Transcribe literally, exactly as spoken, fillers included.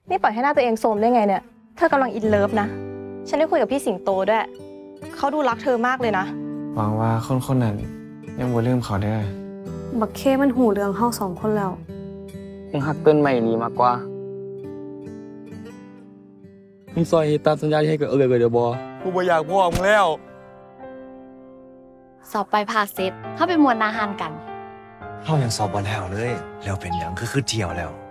นี่ปล่อยให้หน้าตัวเองโทรมได้ไงเนี่ยเธอกำลังอินเลิฟนะฉันได้คุยกับพี่สิงโตด้วยเขาดูรักเธอมากเลยนะหวังว่าคนคนนั้นยังบ่ลืมเขาเด้อบักเคมันหูเรื่องเฮาสองคนแล้วมึงหักต้นใหม่นี้มากกว่ามึงซอยตามสัญญาที่ให้กับเออเลยเดี๋ยวบอกูบ่อยากพ่อมึงแล้วสอบไปพาเซตเข้าไปมวลนาหารกันเฮายังสอบบอลแล้วเลยแล้วเป็นหยังคือคือเที่ยวแล้ว